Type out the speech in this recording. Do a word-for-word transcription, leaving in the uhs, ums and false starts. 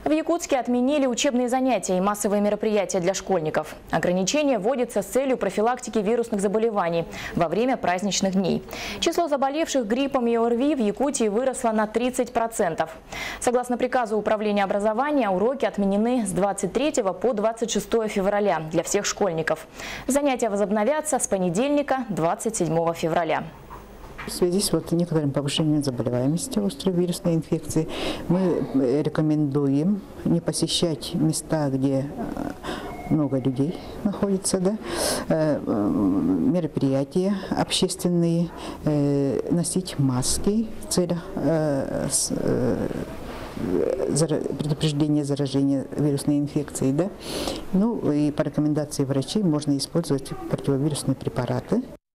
В Якутске отменили учебные занятия и массовые мероприятия для школьников. Ограничения вводятся с целью профилактики вирусных заболеваний во время праздничных дней. Число заболевших гриппом и ОРВИ в Якутии выросло на тридцать процентов. Согласно приказу Управления образования, уроки отменены с двадцать третьего по двадцать шестое февраля для всех школьников. Занятия возобновятся с понедельника, двадцать седьмого февраля. В связи с вот некоторым повышением заболеваемости острой вирусной инфекции мы рекомендуем не посещать места, где много людей находится, да, мероприятия общественные, носить маски в целях предупреждения заражения вирусной инфекцией, да. Ну и по рекомендации врачей можно использовать противовирусные препараты.